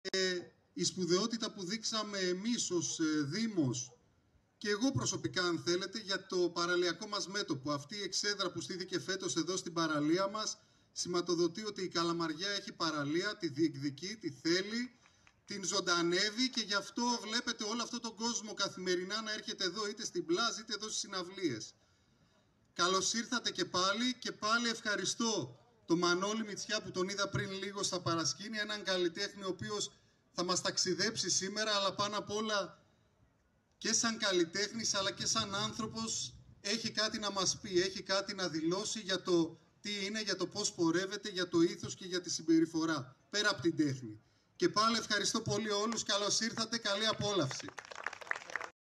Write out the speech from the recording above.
η σπουδαιότητα που δείξαμε εμείς ως Δήμος και εγώ προσωπικά, αν θέλετε, για το παραλιακό μας μέτωπο. Αυτή η εξέδρα που στήθηκε φέτος εδώ στην παραλία μας σηματοδοτεί ότι η Καλαμαριά έχει παραλία, τη διεκδικεί, τη θέλει, την ζωντανεύει και γι' αυτό βλέπετε όλο αυτό τον κόσμο καθημερινά να έρχεται εδώ, είτε στην πλάζ είτε εδώ στις συναυλίες. Καλώς ήρθατε και πάλι ευχαριστώ τον Μανώλη Μητσιά που τον είδα πριν λίγο στα παρασκήνια, έναν καλλιτέχνη ο οποίος θα μας ταξιδέψει σήμερα, αλλά πάνω απ' όλα και σαν καλλιτέχνης αλλά και σαν άνθρωπος έχει κάτι να μας πει, έχει κάτι να δηλώσει για το τι είναι, για το πώς πορεύεται, για το ήθος και για τη συμπεριφορά, πέρα από την τέχνη. Και πάλι ευχαριστώ πολύ όλους, καλώς ήρθατε, καλή απόλαυση.